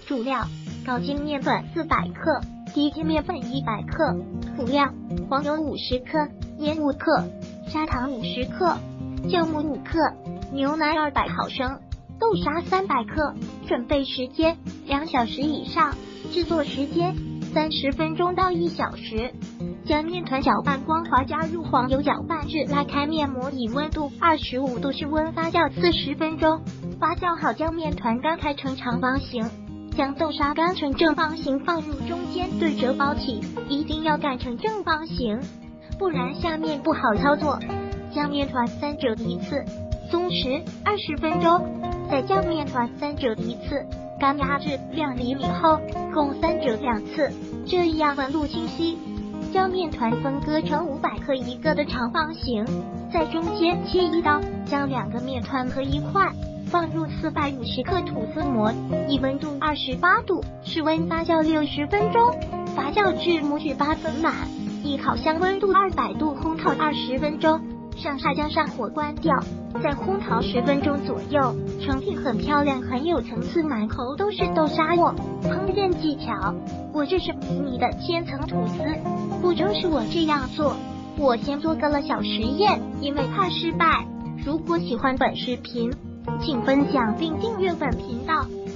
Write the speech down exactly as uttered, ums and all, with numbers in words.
主料：高筋面粉四百克，低筋面粉一百克。辅料：黄油五十克，盐五克，砂糖五十克，酵母五克，牛奶二百毫升，豆沙三百克。准备时间：两小时以上。制作时间：三十分钟到一小时。将面团搅拌光滑，加入黄油搅拌至拉开面膜，以温度二十五度室温发酵四十分钟。发酵好，将面团干开成长方形，将豆沙干成正方形，放入中间对折包起，一定要干成正方形，不然下面不好操作。将面团三折一次，松弛二十分钟，再将面团三折一次，干压至两厘米厚，共三折两次，这样纹路清晰。将面团分割成五百克一个的长方形，在中间切一刀，将两个面团合一块，放入四百五十克吐司模，以温度二十八度室温发酵六十分钟，发酵至模具八分满，以烤箱温度二百度烘烤二十分钟。上砂将上火关掉，再烘烤十分钟左右，成品很漂亮，很有层次，满口都是豆沙沫。烹饪技巧：我这是你的千层吐司，步骤是我这样做。我先做个了小实验，因为怕失败。如果喜欢本视频，请分享并订阅本频道。